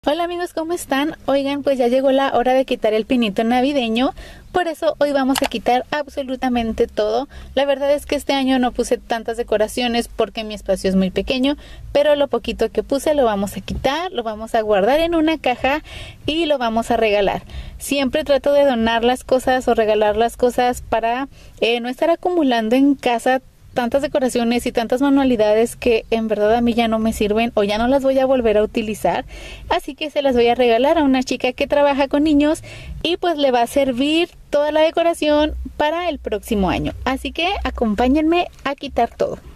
Hola amigos, ¿cómo están? Oigan, pues ya llegó la hora de quitar el pinito navideño, por eso hoy vamos a quitar absolutamente todo. La verdad es que este año no puse tantas decoraciones porque mi espacio es muy pequeño, pero lo poquito que puse lo vamos a quitar, lo vamos a guardar en una caja y lo vamos a regalar. Siempre trato de donar las cosas o regalar las cosas para no estar acumulando en casa tantas decoraciones y tantas manualidades que en verdad a mí ya no me sirven o ya no las voy a volver a utilizar, así que se las voy a regalar a una chica que trabaja con niños y pues le va a servir toda la decoración para el próximo año, así que acompáñenme a quitar todo.